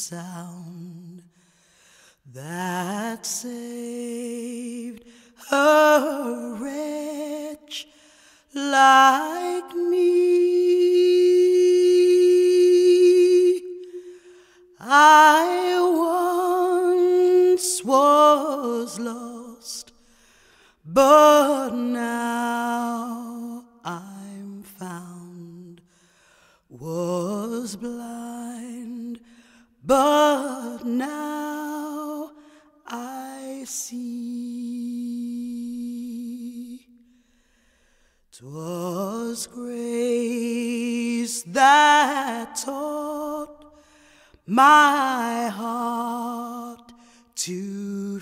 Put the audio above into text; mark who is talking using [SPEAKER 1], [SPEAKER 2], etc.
[SPEAKER 1] sound that saved a wretch like me. I once was lost, but now I'm found. Was blind, but now I see. 'Twas grace that taught my heart to